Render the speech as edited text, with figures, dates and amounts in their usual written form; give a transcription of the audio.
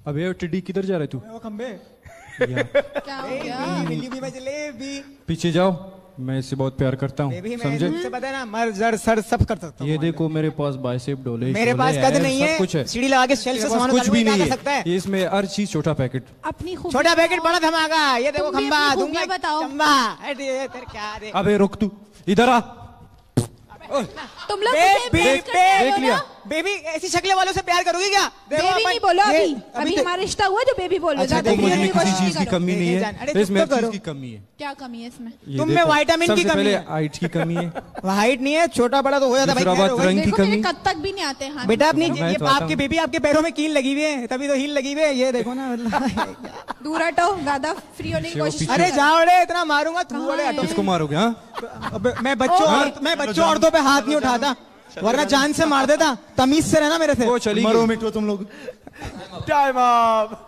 अबे टिड्डी किधर जा रहा है तू? वो खंबे क्या हो गया? जलेबी पीछे जाओ, मैं इससे बहुत प्यार करता हूँ, समझे? तुमसे पता है ना, मर जर सर सब कर सकता हूँ। ये देखो मेरे पास बाइसेप डोले, मेरे पास कद नहीं है, कुछ है, सीढ़ी लगा के शेल्फ से सामान कुछ भी नहीं है। सकता है। ये इसमें हर चीज छोटा पैकेट, अपनी खूब छोटा पैकेट बड़ा धमाका। ये देखो तुम भी खंबा अपनी दूंगा, खूबियां बताओ। चंबा तेरे क्या दे। अबे रुक तू, इधर आ। तुम लोग देख लिया? बेबी ऐसी शक्ल वालों से प्यार करोगी क्या? बेबी नहीं बोलो अभी, अभी हमारा रिश्ता हुआ जो बेबी बोल रहे हो। मुझे किसी चीज की कमी नहीं है, इसमें चीज की कमी है। क्या कमी है इसमें? तुम में विटामिन की कमी है, हाइट की कमी है। हाइट नहीं है, छोटा बड़ा तो हो जाता भाई। रंग की कमी, कद तक भी नहीं आते हैं बेटा। अपनी ये आपके बेबी आपके पैरों में कील लगी हुई है, तभी तो हील लगी हुई है। ये देखो ना, दूर हटो, ज्यादा फ्री होने की कोशिश। अरे जाओ रे, इतना मारूंगा तू। अरे किसको मारोगे? हाँ मैं बच्चों औरतों पे हाथ नहीं उठाता, वरना जान से मार देता। तमीज से रहना मेरे से। वो चली मरो मिटो तुम लोग। Time up.